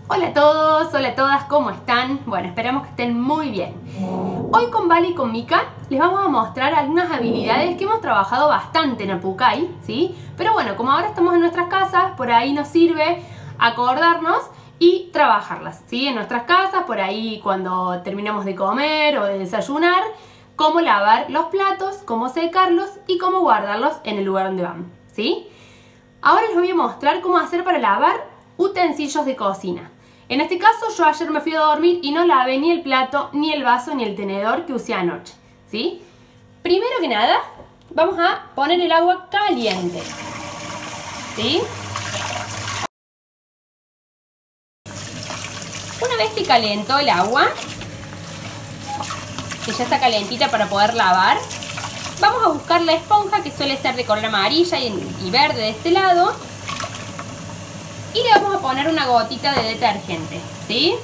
Hola a todos, hola a todas, ¿cómo están? Bueno, esperamos que estén muy bien. Hoy con Vale y con Mika les vamos a mostrar algunas habilidades que hemos trabajado bastante en Apucay, ¿sí? Pero bueno, como ahora estamos en nuestras casas, por ahí nos sirve acordarnos y trabajarlas, ¿sí? En nuestras casas, por ahí cuando terminamos de comer o de desayunar, cómo lavar los platos, cómo secarlos y cómo guardarlos en el lugar donde van, ¿sí? Ahora les voy a mostrar cómo hacer para lavar utensilios de cocina. En este caso yo ayer me fui a dormir y no lavé ni el plato, ni el vaso, ni el tenedor que usé anoche, ¿sí? Primero que nada, vamos a poner el agua caliente, ¿sí? Una vez que calentó el agua, que ya está calentita para poder lavar, vamos a buscar la esponja, que suele ser de color amarilla y verde de este lado, y le vamos a poner una gotita de detergente, ¿sí?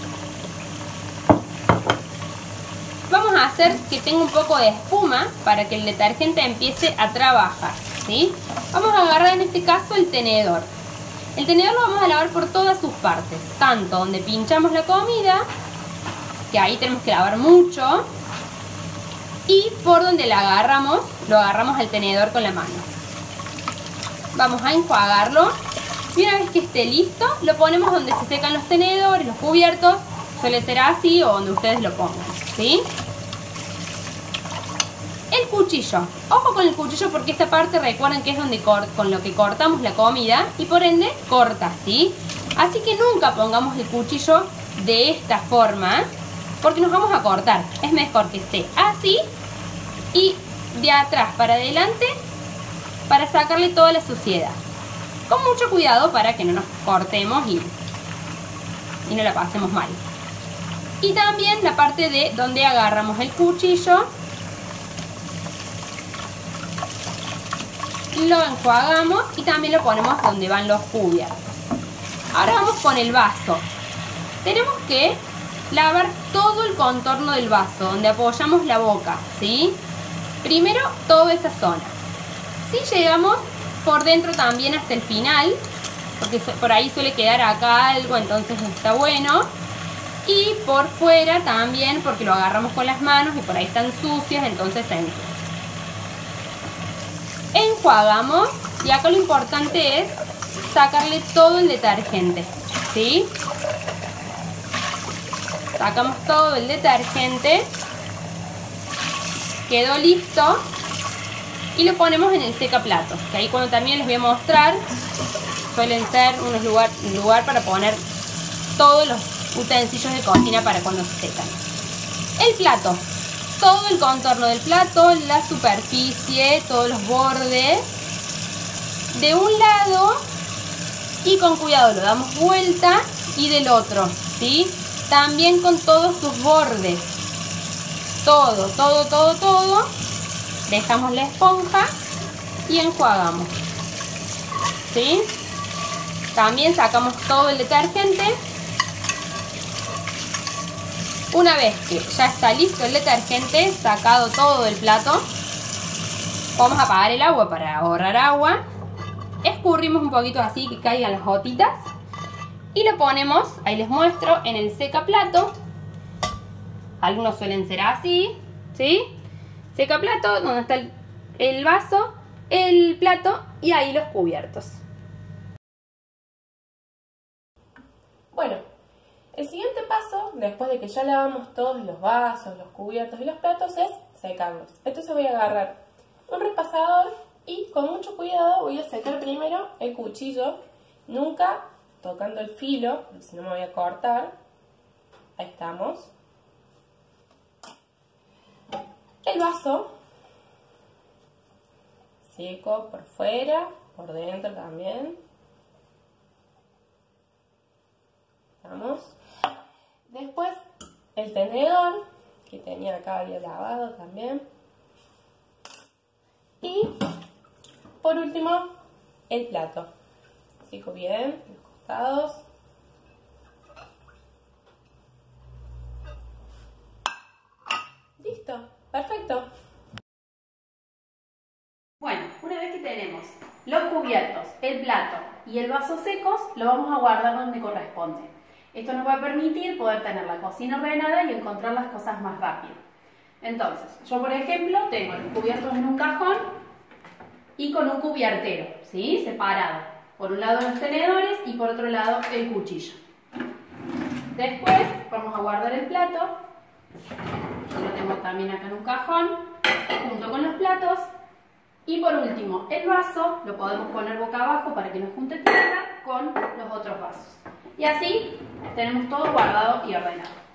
Vamos a hacer que tenga un poco de espuma para que el detergente empiece a trabajar, ¿sí? Vamos a agarrar en este caso el tenedor. El tenedor lo vamos a lavar por todas sus partes, tanto donde pinchamos la comida, que ahí tenemos que lavar mucho, y por donde lo agarramos al tenedor con la mano. Vamos a enjuagarlo. Y una vez que esté listo, lo ponemos donde se secan los tenedores, los cubiertos. Suele ser así o donde ustedes lo pongan, ¿sí? El cuchillo. Ojo con el cuchillo porque esta parte recuerden que es donde con lo que cortamos la comida y por ende corta, ¿sí? Así que nunca pongamos el cuchillo de esta forma porque nos vamos a cortar. Es mejor que esté así y de atrás para adelante para sacarle toda la suciedad. Con mucho cuidado para que no nos cortemos y no la pasemos mal. Y también la parte de donde agarramos el cuchillo, lo enjuagamos y también lo ponemos donde van los cubiertos. Ahora vamos con el vaso. Tenemos que lavar todo el contorno del vaso, donde apoyamos la boca, ¿sí? Primero toda esa zona. Si llegamos por dentro también hasta el final, porque por ahí suele quedar acá algo, entonces está bueno. Y por fuera también, porque lo agarramos con las manos y por ahí están sucias, entonces se ensucia. Enjuagamos y acá lo importante es sacarle todo el detergente, ¿sí? Sacamos todo el detergente, quedó listo. Y lo ponemos en el secaplatos, que ahí cuando también les voy a mostrar, suelen ser un lugar para poner todos los utensilios de cocina para cuando se secan. El plato, todo el contorno del plato, la superficie, todos los bordes, de un lado y con cuidado lo damos vuelta y del otro, ¿sí? También con todos sus bordes, todo. Dejamos la esponja y enjuagamos, ¿sí? También sacamos todo el detergente. Una vez que ya está listo el detergente, sacado todo del plato, vamos a apagar el agua para ahorrar agua. Escurrimos un poquito así que caigan las gotitas y lo ponemos, ahí les muestro, en el secaplato. Algunos suelen ser así, ¿sí? Secaplato, donde está el vaso, el plato y ahí los cubiertos. Bueno, el siguiente paso, después de que ya lavamos todos los vasos, los cubiertos y los platos, es secarlos. Entonces voy a agarrar un repasador y con mucho cuidado voy a secar primero el cuchillo, nunca tocando el filo, porque si no me voy a cortar. Ahí estamos. El vaso, seco por fuera, por dentro también. Vamos. Después el tenedor, que tenía acá, había lavado también. Y por último, el plato. Seco bien, los costados. Listo. Perfecto. Bueno, una vez que tenemos los cubiertos, el plato y el vaso secos, lo vamos a guardar donde corresponde. Esto nos va a permitir poder tener la cocina ordenada y encontrar las cosas más rápido. Entonces, yo por ejemplo tengo los cubiertos en un cajón y con un cubiertero, ¿sí? Separado. Por un lado los tenedores y por otro lado el cuchillo. Después vamos a guardar el plato. Yo lo tengo también acá en un cajón, junto con los platos. Y por último, el vaso lo podemos poner boca abajo para que nos junte tierra con los otros vasos. Y así tenemos todo guardado y ordenado.